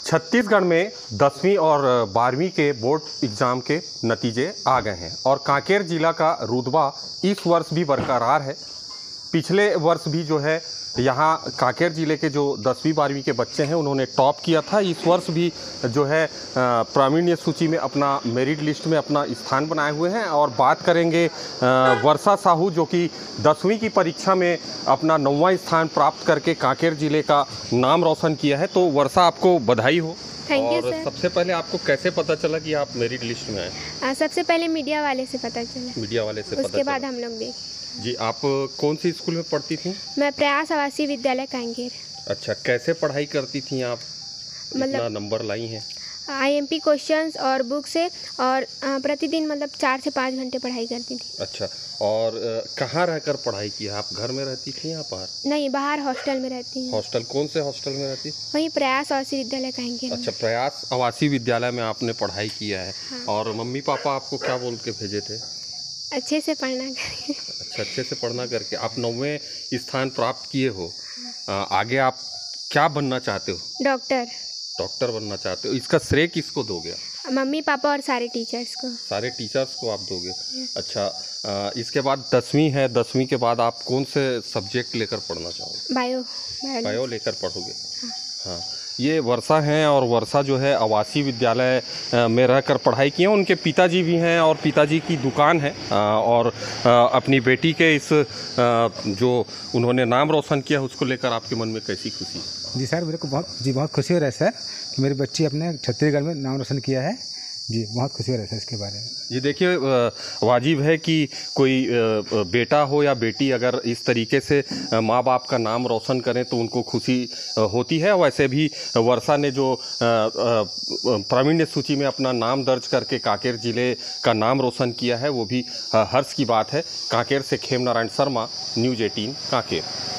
छत्तीसगढ़ में 10वीं और 12वीं के बोर्ड एग्ज़ाम के नतीजे आ गए हैं और कांकेर जिला का रुतबा इस वर्ष भी बरकरार है। पिछले वर्ष भी जो है यहाँ कांकेर ज़िले के जो 10वीं 12वीं के बच्चे हैं उन्होंने टॉप किया था। इस वर्ष भी जो है प्रावीण्य सूची में अपना मेरिट लिस्ट में अपना स्थान बनाए हुए हैं। और बात करेंगे वर्षा साहू जो कि 10वीं की परीक्षा में अपना 9वां स्थान प्राप्त करके कांकेर ज़िले का नाम रोशन किया है। तो वर्षा, आपको बधाई हो। थैंक यू और सर। सबसे पहले आपको कैसे पता चला कि आप मेरिट लिस्ट में आए? सबसे पहले मीडिया वाले से पता चला। मीडिया वाले से पता उसके बाद चला। हम लोग देखे। जी, आप कौन सी स्कूल में पढ़ती थी? मैं प्रयास आवासीय विद्यालय कांकेर। अच्छा, कैसे पढ़ाई करती थी आप? मतलब इतना नंबर लाई हैं? IMP क्वेश्चंस और बुक से, और प्रतिदिन मतलब 4 से 5 घंटे पढ़ाई करती थी। अच्छा, और कहाँ रहकर पढ़ाई की? आप घर में रहती थी या बाहर? नहीं, बाहर हॉस्टल में रहती हूँ। हॉस्टल? कौन से हॉस्टल में रहती? वहीं प्रयास आवासीय विद्यालय कांकेर। अच्छा, प्रयास आवासीय विद्यालय में आपने पढ़ाई किया है। हाँ। और मम्मी पापा आपको क्या बोल के भेजे थे? अच्छे से पढ़ना करके। अच्छा, अच्छे से पढ़ना करके आप 9वें स्थान प्राप्त किए हो। आगे आप क्या बनना चाहते हो? डॉक्टर। डॉक्टर बनना चाहते हो। इसका श्रेय किसको दोगे? मम्मी पापा और सारे टीचर्स को। सारे टीचर्स को आप दोगे। अच्छा, इसके बाद 10वीं है। 10वीं के बाद आप कौन से सब्जेक्ट लेकर पढ़ना चाहोगे? बायो लेकर पढ़ोगे। हाँ, ये वर्षा हैं और वर्षा जो है आवासीय विद्यालय में रहकर पढ़ाई की है। उनके पिताजी भी हैं और पिताजी की दुकान है। और अपनी बेटी के इस जो उन्होंने नाम रोशन किया उसको लेकर आपके मन में कैसी खुशी? जी सर, मेरे को बहुत खुशी हो रहा है सर कि मेरी बच्ची अपने छत्तीसगढ़ में नाम रोशन किया है। जी, बहुत खुशी हो रहा है सर इसके बारे में। जी देखिए, वाजिब है कि कोई बेटा हो या बेटी अगर इस तरीके से माँ बाप का नाम रोशन करें तो उनको खुशी होती है। वैसे भी वर्षा ने जो प्रावीण्य सूची में अपना नाम दर्ज करके कांकेर जिले का नाम रोशन किया है वो भी हर्ष की बात है। कांकेर से खेम नारायण शर्मा, न्यूज़ 18 कांकेर।